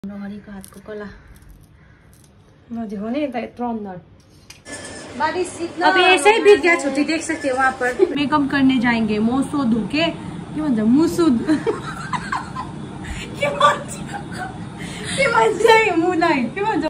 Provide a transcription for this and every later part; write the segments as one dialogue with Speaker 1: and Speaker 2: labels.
Speaker 1: नगरीको हातको कला
Speaker 2: देखो नहीं
Speaker 1: अब ऐसे ही बीत गया छुट्टी, देख सकते हो वहाँ पर।
Speaker 2: मेकअप करने जाएंगे मोसो धुके के भन्छ मुसुद के भन्छ मुलाई के भन्छ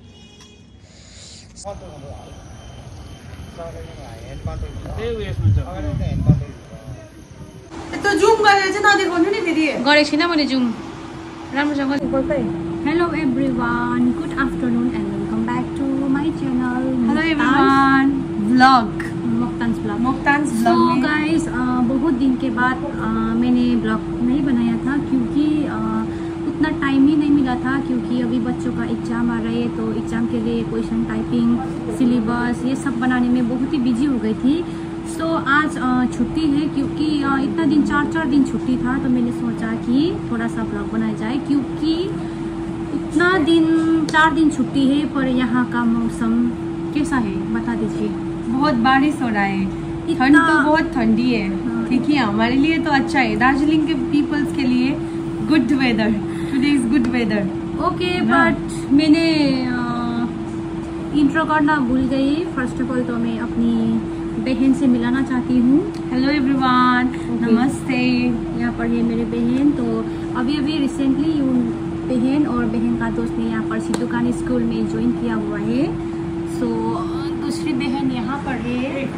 Speaker 2: तो जुम गरेर चाहिँ नदेखाउनु नि फेरि।
Speaker 1: गरेको छैन मैले जुम राम्रोसँग। Hello everyone, good afternoon and welcome back to my channel.
Speaker 2: Hello everyone, vlog
Speaker 1: Moktan's blog.
Speaker 2: So
Speaker 1: guys बहुत दिन के बाद मैंने ब्लॉग नहीं बनाया था क्योंकि उतना टाइम ही नहीं मिला था, क्योंकि अभी बच्चों का एग्ज़ाम आ रहे तो एग्ज़ाम के लिए क्वेश्चन टाइपिंग, सिलेबस ये सब बनाने में बहुत ही बिजी हो गई थी। सो आज छुट्टी है, क्योंकि इतना दिन 4 दिन छुट्टी था तो मैंने सोचा कि थोड़ा सा ब्लॉग बनाया जाए, क्योंकि इतना दिन 4 दिन छुट्टी है पर यहाँ का मौसम कैसा है बता दीजिए।
Speaker 2: बहुत बारिश हो रहा है, ठंड तो बहुत ठंडी है। ठीक है, हमारे लिए तो अच्छा है, दार्जिलिंग के पीपल्स के लिए good weather, today is good weather.
Speaker 1: Okay, but मैंने इंट्रो करना भूल गई। फर्स्ट ऑफ ऑल तो मैं अपनी बहन से मिलाना चाहती हूँ।
Speaker 2: हेलो एवरीवन, नमस्ते।
Speaker 1: यहाँ पर है मेरे बहन। तो अभी रिसेंटली बहन और बहन का दोस्त ने यहाँ पर सिद्धूकानी स्कूल में ज्वाइन किया हुआ है। सो दूसरी बहन यहाँ पर है।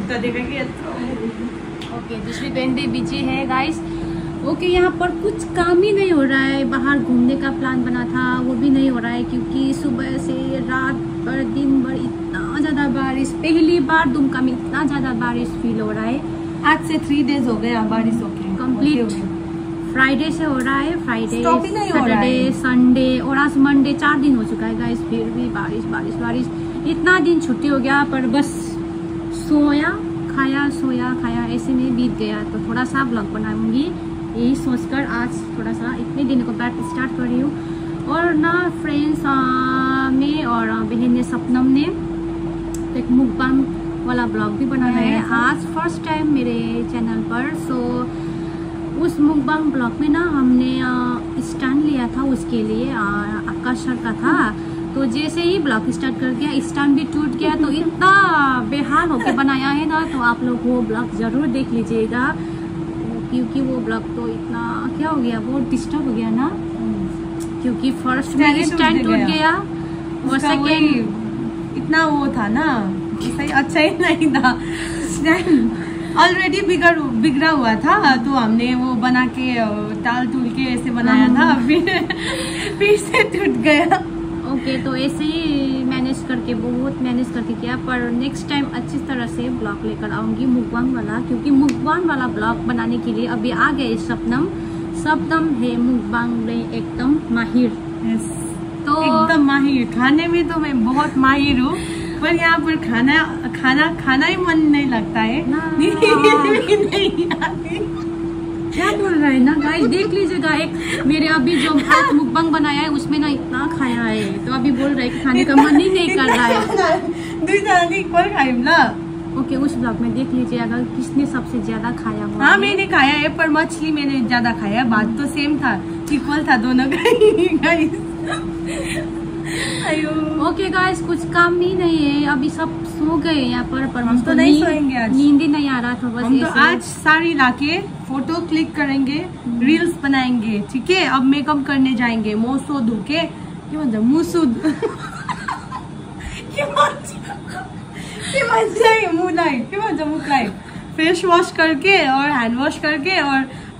Speaker 1: ओके, दूसरी बहन भी बिजी है गाइस। ओके, यहाँ पर कुछ काम ही नहीं हो रहा है। बाहर घूमने का प्लान बना था वो भी नहीं हो रहा है, क्योंकि सुबह से रात भर दिन भर इतना ज़्यादा बारिश। पहली बार दुमका में इतना ज़्यादा बारिश फील हो रहा है।
Speaker 2: आज से 3 डेज हो गया बारिश होके
Speaker 1: कंप्लीट। फ्राइडे से हो रहा है, फ्राइडे, सैटरडे, संडे और आज मंडे, 4 दिन हो चुका है गाइस, फिर भी बारिश बारिश बारिश। इतना दिन छुट्टी हो गया पर बस सोया खाया ऐसे में बीत गया। तो थोड़ा सा ब्लॉग बनाऊंगी यही सोचकर आज थोड़ा सा इतने दिन को बाद स्टार्ट कर रही हूँ। और ना फ्रेंड्स, मैं और बहन ने सपनम ने एक मुकबांग वाला ब्लॉग भी बनाया है आज फर्स्ट टाइम मेरे चैनल पर। सो उस मुकबांग ब्लॉग में ना हमने स्टैंड लिया था, उसके लिए आकाश सर का था। तो जैसे ही ब्लॉग स्टार्ट कर दिया स्टैंड भी टूट गया, तो इतना बेहाल होके बनाया है ना। तो आप लोग वो ब्लॉग जरूर देख लीजिएगा, क्योंकि वो ब्लॉग तो इतना क्या हो गया, बहुत डिस्टर्ब हो गया ना, क्योंकि फर्स्ट में स्टैंड टूट गया और सेकेंड
Speaker 2: इतना वो था ना, सही अच्छा ही नहीं था। स्टैंड ऑलरेडी बिगड़ा हुआ था, तो हमने वो बना के टाल टूल के ऐसे बनाया था, फिर से टूट गया।
Speaker 1: ओके, तो ऐसे ही बहुत मैनेज करके किया। पर नेक्स्ट टाइम अच्छी तरह से ब्लॉग लेकर आऊंगी मुकबांग वाला, क्योंकि मुकबांग वाला ब्लॉग बनाने के लिए अभी आ गए सपनम है मुकबांग में एकदम माहिर।
Speaker 2: तो एकदम माहिर, खाने में तो मैं बहुत माहिर हूँ, पर यहाँ पर खाना ही मन नहीं लगता है।
Speaker 1: क्या बोल रहा है ना गाइस, देख लीजिएगा। एक मेरे अभी जो हाथ मुकबांग बनाया है उसमें ना इतना खाया है, तो अभी बोल रहा है कि खाने का मन ही नहीं कर रहा है। ओके, उस ब्लॉग में देख लीजिएगा किसने सबसे ज्यादा खाया हुआ।
Speaker 2: हाँ, मैंने खाया है, पर मछली मैंने ज्यादा खाया। बात तो सेम था, इक्वल था दोनों का।
Speaker 1: ओके गाइस, कुछ काम ही नहीं है, अभी सब सो गए यहाँ पर
Speaker 2: हम तो नहीं सोएंगे आज,
Speaker 1: नींद ही नहीं आ रहा था। बस
Speaker 2: हम तो आज साड़ी लाके फोटो क्लिक करेंगे, रील्स बनाएंगे। ठीक है, अब मेकअप करने जाएंगे मोसो धुके मुसुद मुखलाई फेस वॉश करके और हैंड वॉश करके और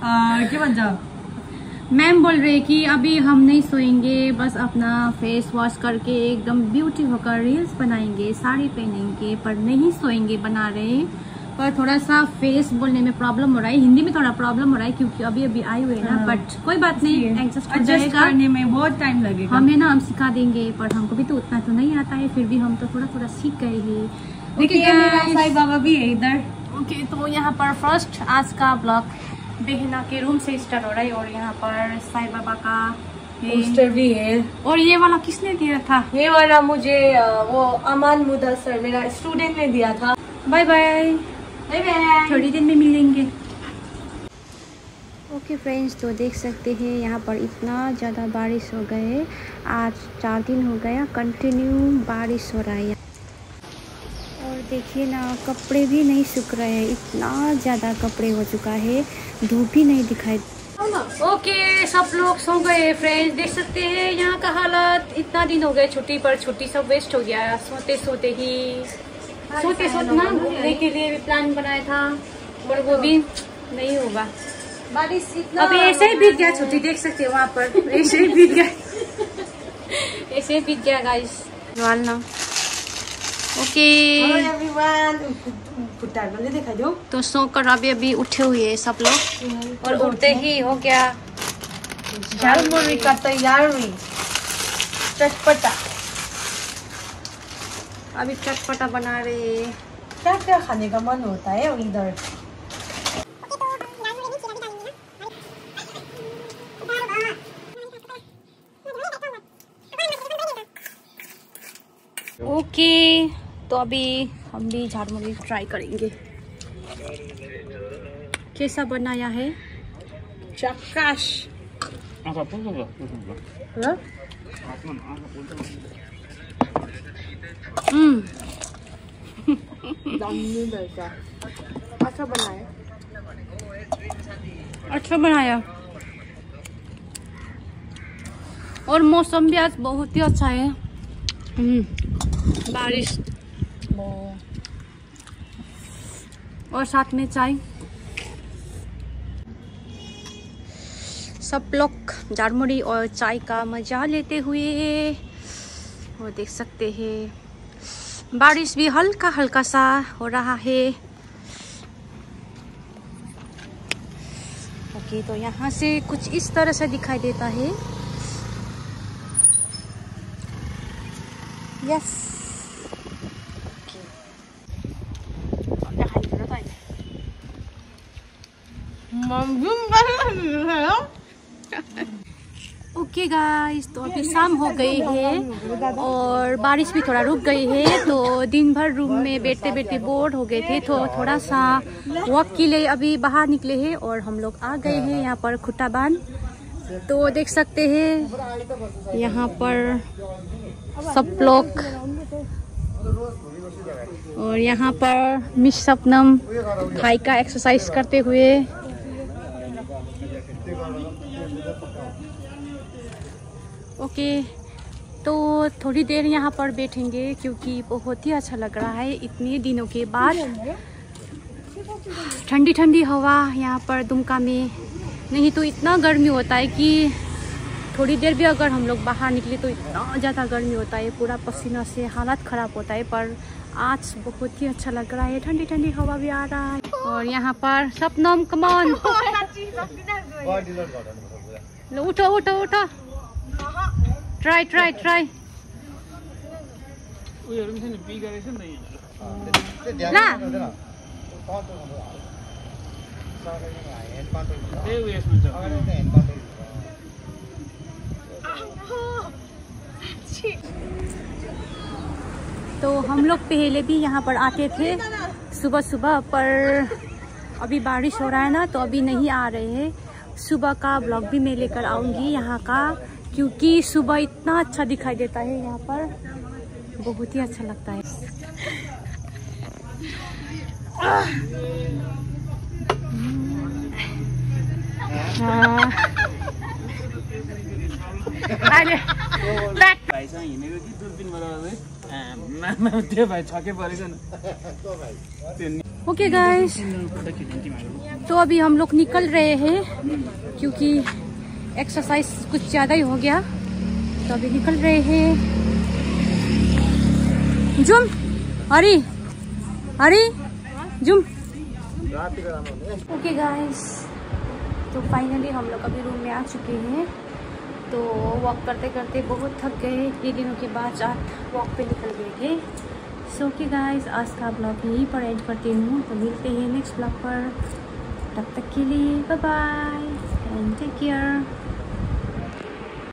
Speaker 1: मैम बोल रहे कि अभी हम नहीं सोएंगे, बस अपना फेस वॉश करके एकदम ब्यूटी होकर रील्स बनाएंगे, साड़ी पहनेंगे, पर नहीं सोएंगे बना रहे। पर थोड़ा सा फेस बोलने में प्रॉब्लम हो रहा है, हिंदी में थोड़ा प्रॉब्लम हो रहा है, क्योंकि अभी आए हुए ना। बट कोई बात नहीं, एडजस्ट
Speaker 2: करने में बहुत टाइम लगेगा।
Speaker 1: हमें ना हम सिखा देंगे, पर हमको भी तो उतना तो नहीं आता है, फिर भी हम तो थोड़ा सीख गए हैं।
Speaker 2: ओके, साईं बाबा भी है इधर।
Speaker 1: ओके, तो यहाँ पर फर्स्ट आज का ब्लॉग बहना के रूम से स्टार्ट हो रहा है, और यहाँ पर साईं बाबा का
Speaker 2: पोस्टर भी है।
Speaker 1: और ये वाला किसने दिया था?
Speaker 2: ये वाला मुझे वो अमान मुदस्सर मेरा स्टूडेंट ने दिया था।
Speaker 1: बाय बाय, थोड़ी दिन में मिलेंगे। ओके फ्रेंड्स, तो देख सकते हैं यहाँ पर इतना ज़्यादा बारिश हो गए। आज 4 दिन हो गया कंटिन्यू बारिश हो रहा है। और देखिए ना, कपड़े भी नहीं सूख रहे हैं, इतना ज़्यादा कपड़े हो चुका है, धूप भी नहीं दिखाई। ओके सब लोग सो गए फ्रेंड्स, देख सकते हैं यहाँ का हालत। इतना दिन हो गए छुट्टी पर, छुट्टी सब वेस्ट हो गया। सोते सोते ना घूमने के लिए भी प्लान बनाया था, पर वो भी नहीं होगा।
Speaker 2: बारिश इतना
Speaker 1: अभी ऐसे ही बीत गया छुट्टी, देख सकते हैं वहाँ पर ऐसे ही बीत गया ऐसे ही बीत गया गाइस। ना ओके
Speaker 2: दिखाई दो।
Speaker 1: तो सोकर अभी उठे हुए हैं सब लोग, और उठते ही हो गया
Speaker 2: झालमुड़ी का तैयारी, चटपटा।
Speaker 1: अभी चटपटा बना रहे हैं।
Speaker 2: क्या क्या खाने का मन होता है इधर?
Speaker 1: ओके तो अभी हम भी झालमुड़ी ट्राई करेंगे। कैसा बनाया है?
Speaker 2: चक्काश। अच्छा बनाया,
Speaker 1: अच्छा बनाया। और मौसम भी आज बहुत ही अच्छा है। बारिश और साथ में चाय। सब लोग झालमुड़ी और चाय का मजा लेते हुए, वो देख सकते हैं बारिश भी हल्का हल्का सा हो रहा है। ओके तो यहाँ से कुछ इस तरह से दिखाई देता है। यस ओके गाइस, तो अभी शाम हो गई है और बारिश भी थोड़ा रुक गई है। तो दिन भर रूम में बैठते बैठते बोर हो गए थे, तो थोड़ा सा वॉक के लिए अभी बाहर निकले हैं और हम लोग आ गए हैं यहाँ पर खुट्टा बांध। तो देख सकते हैं यहाँ पर सब लोग, और यहाँ पर मिस सपनम थाई का एक्सरसाइज करते हुए। ओके तो थोड़ी देर यहाँ पर बैठेंगे क्योंकि बहुत ही अच्छा लग रहा है इतने दिनों के बाद। ठंडी ठंडी हवा यहाँ पर दुमका में, नहीं तो इतना गर्मी होता है कि थोड़ी देर भी अगर हम लोग बाहर निकले तो इतना ज़्यादा गर्मी होता है, पूरा पसीना से हालत ख़राब होता है। पर आज बहुत ही अच्छा लग रहा है, ठंडी ठंडी हवा भी आ रहा है। और यहाँ पर सपनम कमान, उठो उठो उठो, ट्राई ट्राई ट्राई ला। तो हम लोग पहले भी यहाँ पर आते थे सुबह सुबह, पर अभी बारिश हो रहा है ना, तो अभी नहीं आ रहे हैं। सुबह का ब्लॉग भी मैं लेकर आऊँगी यहाँ का, क्योंकि सुबह इतना अच्छा दिखाई देता है यहाँ पर, बहुत ही अच्छा लगता है। ओके गाइस, तो अभी हम लोग निकल रहे हैं क्योंकि एक्सरसाइज कुछ ज़्यादा ही हो गया, तो अभी निकल रहे हैं। जुम हरी हरी जुम। ओके गाइस, तो फाइनली हम लोग अभी रूम में आ चुके हैं। तो वॉक करते करते बहुत थक गए, ये दिनों के बाद आज वॉक पे निकल गए थे। सो ओके गाइस, आज का ब्लॉग यहीं पर एंड करती हूँ। तो मिलते हैं नेक्स्ट ब्लॉग पर, तब तक के लिए bye bye and take care.